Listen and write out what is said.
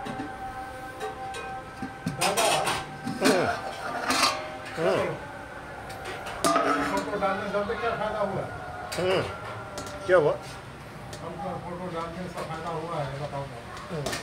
दादा फोटो डालने से क्या फायदा हुआ? क्या हुआ? हमको फोटो डालने से फायदा हुआ है, बताओ ना।